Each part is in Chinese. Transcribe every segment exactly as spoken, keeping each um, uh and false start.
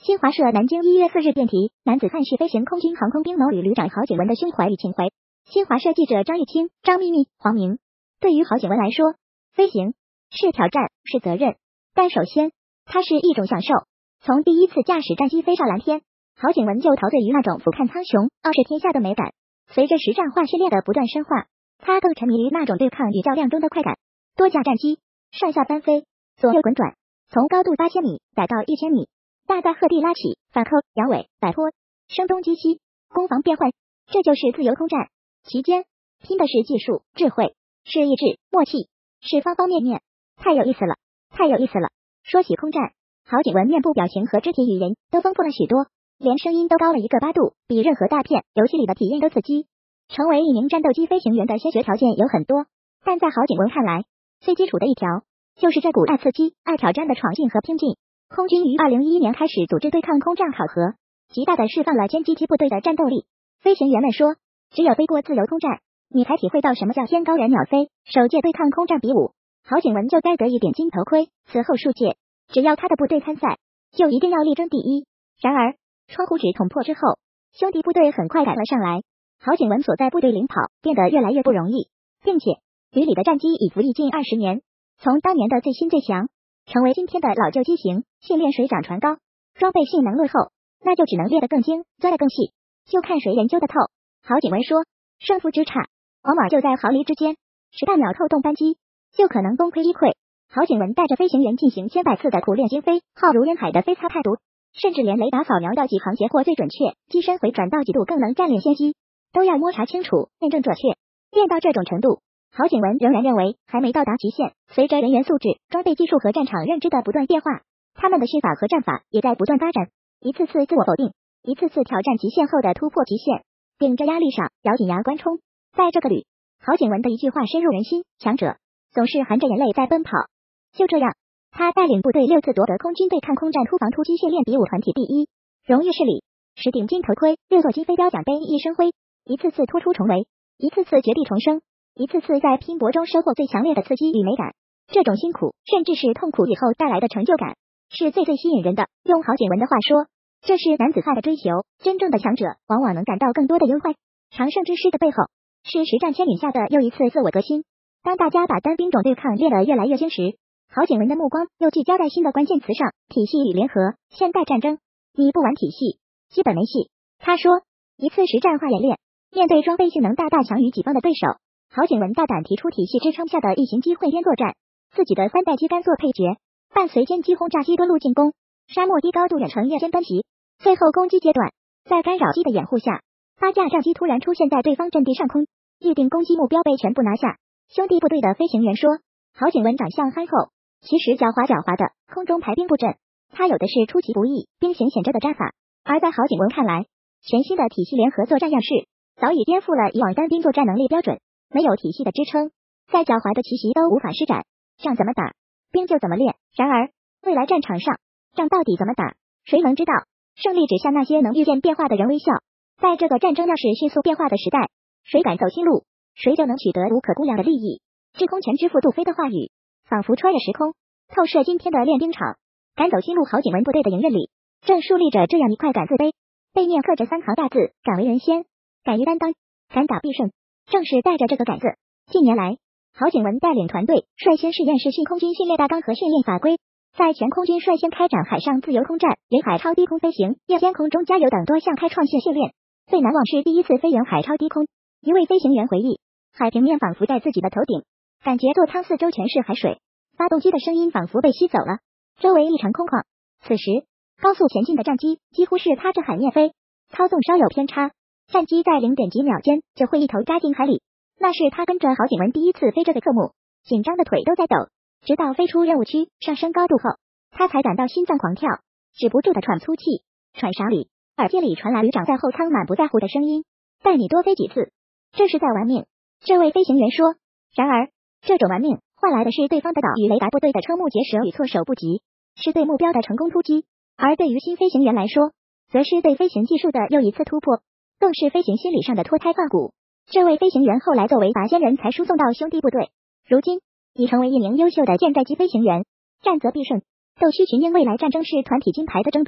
新华社南京一月四日电题：男子汉是飞行空军航空兵某旅旅长郝景文的胸怀与情怀。新华社记者张玉清、张秘密、黄明。对于郝景文来说，飞行是挑战，是责任，但首先，它是一种享受。从第一次驾驶战机飞上蓝天，郝景文就陶醉于那种俯瞰苍穹、傲视天下的美感。随着实战化训练的不断深化，他更沉迷于那种对抗与较量中的快感。多架战机上下翻飞，左右滚转，从高度八千米逮到一千米，大在鹤地拉起，反扣、摇尾、摆脱，声东击西，攻防变换，这就是自由空战。其间拼的是技术、智慧，是意志、默契，是方方面面，太有意思了，太有意思了。说起空战，郝景文面部表情和肢体语言都丰富了许多，连声音都高了一个八度，比任何大片游戏里的体验都刺激。成为一名战斗机飞行员的先决条件有很多，但在郝景文看来，最基础的一条就是这股爱刺激、爱挑战的闯劲和拼劲。空军于二零一一年开始组织对抗空战考核，极大的释放了歼击机部队的战斗力。飞行员们说，只有飞过自由空战，你才体会到什么叫天高人鸟飞。首届对抗空战比武，郝景文就该得一顶金头盔。此后数届，只要他的部队参赛，就一定要力争第一。然而，窗户纸捅破之后，兄弟部队很快赶了上来，郝景文所在部队领跑变得越来越不容易，并且旅里的战机已服役近二十年，从当年的最新最强成为今天的老旧机型，训练水涨船高，装备性能落后，那就只能练得更精，钻得更细，就看谁研究得透。郝景文说，胜负之差往往就在毫厘之间，十大秒透动扳机就可能功亏一篑。郝景文带着飞行员进行千百次的苦练精飞，浩如烟海的飞擦态度，甚至连雷达扫描到几行截获最准确，机身回转到几度更能占领先机，都要摸查清楚，验证准确。练到这种程度，郝景文仍然认为还没到达极限。随着人员素质、装备技术和战场认知的不断变化，他们的训法和战法也在不断发展，一次次自我否定，一次次挑战极限后的突破极限，顶着压力上咬紧牙关冲。在这个旅，郝景文的一句话深入人心：强者总是含着眼泪在奔跑。就这样，他带领部队六次夺得空军对抗空战突防突击训练比武团体第一，荣誉事礼，十顶金头盔，六座金飞镖奖杯一身徽，一次次突出重围，一次次绝地重生，一次次在拼搏中收获最强烈的刺激与美感。这种辛苦甚至是痛苦以后带来的成就感，是最最吸引人的。用郝景文的话说，这是男子汉的追求。真正的强者往往能感到更多的忧患。常胜之师的背后，是实战牵引下的又一次自我革新。当大家把单兵种对抗练得越来越精时，郝景文的目光又聚焦在新的关键词上：体系与联合。现代战争，你不玩体系，基本没戏。他说，一次实战化演练，面对装备性能大大强于己方的对手，郝景文大胆提出体系支撑下的异形机混编作战，自己的三代机干做配角，伴随歼机轰炸机多路进攻，沙漠低高度远程夜间奔袭。最后攻击阶段，在干扰机的掩护下，八架战机突然出现在对方阵地上空，预定攻击目标被全部拿下。兄弟部队的飞行员说，郝景文长相憨厚，其实狡猾狡猾的空中排兵布阵，他有的是出其不意、兵行险招的战法。而在郝景文看来，全新的体系联合作战样式早已颠覆了以往单兵作战能力标准。没有体系的支撑，再狡猾的奇袭都无法施展。仗怎么打，兵就怎么练。然而，未来战场上，仗到底怎么打，谁能知道？胜利只向那些能预见变化的人微笑。在这个战争要是迅速变化的时代，谁敢走新路，谁就能取得无可估量的利益。制空权之父杜飞的话语，仿佛穿越时空，透射今天的练兵场。敢走新路郝景文部队的营运里，正树立着这样一块敢字碑，背面刻着三行大字：敢为人先，敢于担当，敢打必胜。正是带着这个敢字，近年来，郝景文带领团队率先试验试训空军训练大纲和训练法规，在全空军率先开展海上自由空战、远海超低空飞行、夜间空中加油等多项开创性训练。最难忘是第一次飞远海超低空，一位飞行员回忆，海平面仿佛在自己的头顶，感觉座舱四周全是海水，发动机的声音仿佛被吸走了，周围一场空旷。此时，高速前进的战机几乎是踏着海面飞，操纵稍有偏差，战机在零点几秒间就会一头扎进海里。那是他跟着郝景文第一次飞这个科目，紧张的腿都在抖，直到飞出任务区上升高度后，他才感到心脏狂跳，止不住的喘粗气。喘啥里？耳机里传来旅长在后舱满不在乎的声音：带你多飞几次，这是在玩命。这位飞行员说。然而，这种玩命换来的是对方的岛屿雷达部队的瞠目结舌与措手不及，是对目标的成功突击。而对于新飞行员来说，则是对飞行技术的又一次突破，更是飞行心理上的脱胎换骨。这位飞行员后来作为拔仙人才输送到兄弟部队，如今已成为一名优秀的舰载机飞行员，战则必胜。斗须群英未来战争是团体金牌的争夺。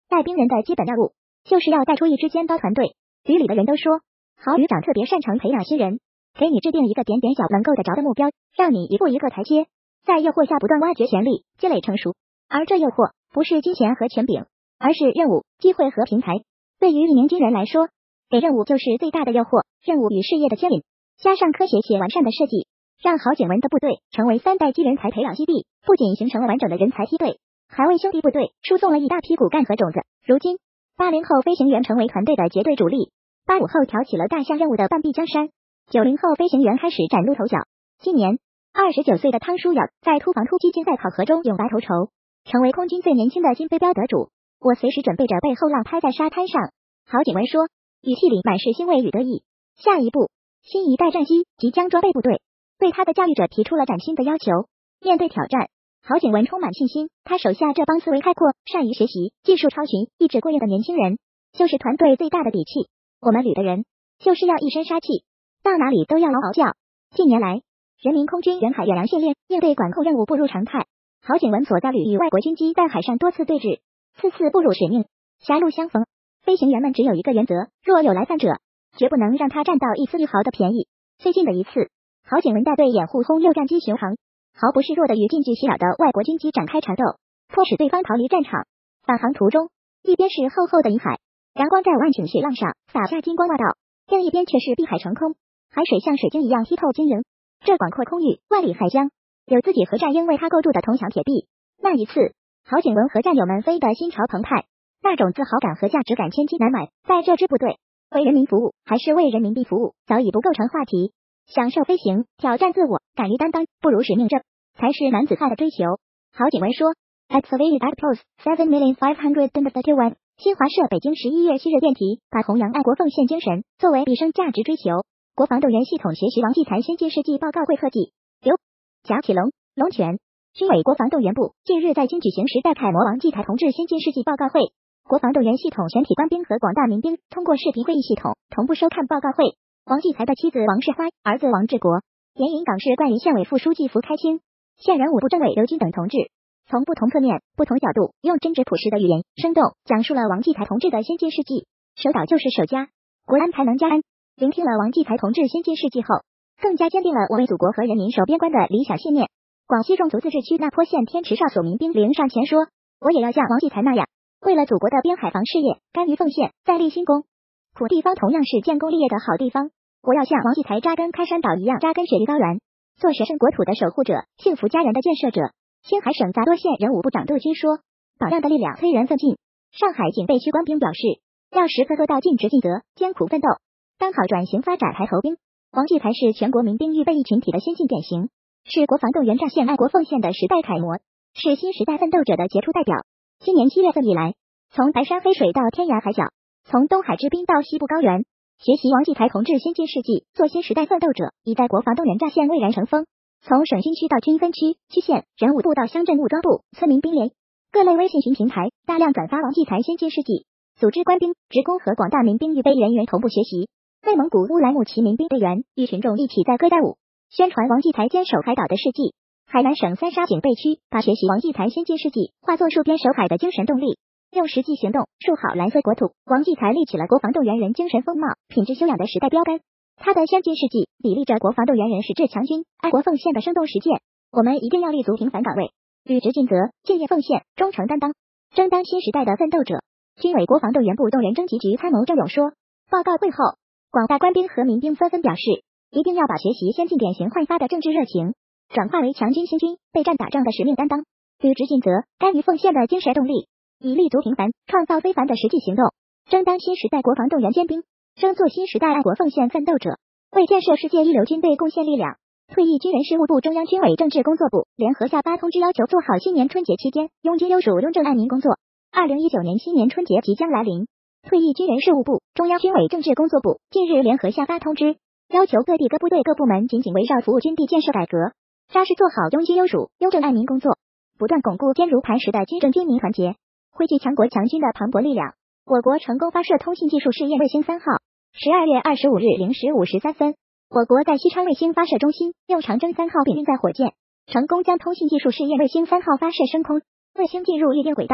带兵人的基本要务就是要带出一支尖刀团队。局里的人都说，郝旅长特别擅长培养新人，给你制定一个点点小能够得着的目标，让你一步一个台阶，在诱惑下不断挖掘潜力，积累成熟。而这诱惑不是金钱和权柄，而是任务、机会和平台。对于一名军人来说，给任务就是最大的诱惑，任务与事业的牵引，加上科学且完善的设计，让郝景文的部队成为三代机人才培养基地，不仅形成了完整的人才梯队，还为兄弟部队输送了一大批骨干和种子。如今，八零后飞行员成为团队的绝对主力，八五后挑起了大项任务的半壁江山，九零后飞行员开始崭露头角。今年，二十九岁的汤书尧在突防突击竞赛考核中勇拔头筹，成为空军最年轻的金飞镖得主。我随时准备着被后浪拍在沙滩上。郝景文说，语气里满是欣慰与得意。下一步，新一代战机即将装备部队，对他的驾驭者提出了崭新的要求。面对挑战，郝景文充满信心，他手下这帮思维开阔、善于学习、技术超群、意志过硬的年轻人，就是团队最大的底气。我们旅的人，就是要一身杀气，到哪里都要嗷嗷叫。近年来，人民空军远海远洋训练、应对管控任务步入常态。郝景文所在旅与外国军机在海上多次对峙，次次不辱使命，狭路相逢。飞行员们只有一个原则，若有来犯者，绝不能让他占到一丝一毫的便宜。最近的一次，郝景文带队掩护轰六战机巡航，毫不示弱的与近距袭扰的外国军机展开缠斗，迫使对方逃离战场。返航途中，一边是厚厚的银海，阳光在万顷雪浪上洒下金光万道，另一边却是碧海成空，海水像水晶一样剔透晶莹。这广阔空域，万里海疆，有自己和战鹰为他构筑的铜墙铁壁。那一次，郝景文和战友们飞得心潮澎湃，那种自豪感和价值感千金难买。在这支部队，为人民服务还是为人民币服务，早已不构成话题。享受飞行，挑战自我，敢于担当，不辱使命，这才是男子汉的追求。郝景文说 Activated at post seven million five hundred thirty-one。 新华社北京十一月七日电题，把弘扬爱国奉献精神作为毕生价值追求。国防动员系统学习王继才先进事迹报告会特辑。刘贾启龙龙泉。军委国防动员部近日在京举行时代楷模王继才同志先进事迹报告会，国防动员系统全体官兵和广大民兵通过视频会议系统同步收看报告会。王继才的妻子王世花，儿子王志国，援引港市冠于县委副书记符开清、县人武部政委刘军等同志，从不同侧面、不同角度，用真挚朴实的语言，生动讲述了王继才同志的先进事迹。守岛就是守家，国安才能家安。聆听了王继才同志先进事迹后，更加坚定了我为祖国和人民守边关的理想信念。广西壮族自治区那坡县天池哨所民兵林上前说，我也要像王继才那样，为了祖国的边海防事业，甘于奉献，再立新功。苦地方同样是建功立业的好地方，我要像王继才扎根开山岛一样扎根雪域高原，做神圣国土的守护者，幸福家园的建设者。青海省杂多县人武部长杜军说，榜样的力量催人奋进。上海警备区官兵表示，要时刻做到尽职尽责，艰苦奋斗，当好转型发展排头兵。王继才是全国民兵预备役群体的先进典型，是国防动员战线爱国奉献的时代楷模，是新时代奋斗者的杰出代表。今年七月份以来，从白山黑水到天涯海角，从东海之滨到西部高原，学习王继才同志先进事迹，做新时代奋斗者，已在国防动员战线蔚然成风。从省军区到军分区、区县、人武部到乡镇武装部、村民兵连，各类微信群平台大量转发王继才先进事迹，组织官兵、职工和广大民兵预备人员同步学习。内蒙古乌兰牧骑民兵队员与群众一起在歌带舞，宣传王继才坚守海岛的事迹。海南省三沙警备区把学习王继才先进事迹化作戍边守海的精神动力，用实际行动戍好蓝色国土。王继才立起了国防动员人精神风貌、品质修养的时代标杆。他的先进事迹砥砺着国防动员人矢志强军、爱国奉献的生动实践。我们一定要立足平凡岗位，履职尽责，敬业奉献，忠诚担当，争当新时代的奋斗者。军委国防动员部动员征集局参谋郑勇说，报告会后，广大官兵和民兵纷纷表示，一定要把学习先进典型焕发的政治热情，转化为强军新军、备战打仗的使命担当，履职尽责、甘于奉献的精神动力，以立足平凡，创造非凡的实际行动，争当新时代国防动员尖兵，争做新时代爱国奉献奋斗者，为建设世界一流军队贡献力量。退役军人事务部中央军委政治工作部联合下发通知，要求做好新年春节期间拥军优属雍正爱民工作。二零一九年新年春节即将来临，退役军人事务部、中央军委政治工作部近日联合下发通知，要求各地各部队各部门紧紧围绕服务军地建设改革，扎实做好拥军优属、雍正爱民工作，不断巩固坚如磐石的军政军民团结，汇聚强国强军的磅礴力量。我国成功发射通信技术试验卫星三号。十二月二十五日零时五十三分，我国在西昌卫星发射中心用长征三号并运载火箭，成功将通信技术试验卫星三号发射升空，卫星进入预定轨道。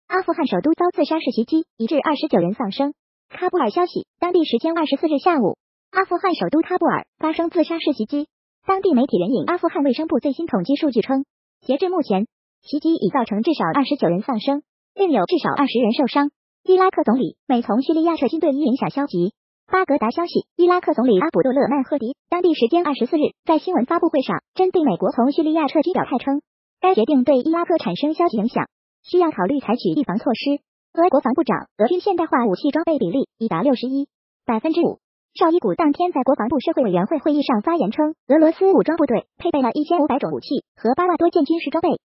阿富汗首都遭自杀式袭击，已致二十九人丧生。喀布尔消息，当地时间二十四日下午，阿富汗首都喀布尔发生自杀式袭击。当地媒体援引阿富汗卫生部最新统计数据称，截至目前，袭击已造成至少二十九人丧生，另有至少二十人受伤。伊拉克总理美从叙利亚撤军对伊影响消极。巴格达消息，伊拉克总理阿卜杜勒曼赫迪当地时间二十四日在新闻发布会上针对美国从叙利亚撤军表态称，该决定对伊拉克产生消极影响，需要考虑采取预防措施。俄国防部长，俄军现代化武器装备比例已达六十一百分之五。绍伊古当天在国防部社会委员会会议上发言称，俄罗斯武装部队配备了一千五百种武器和八万多件军事装备，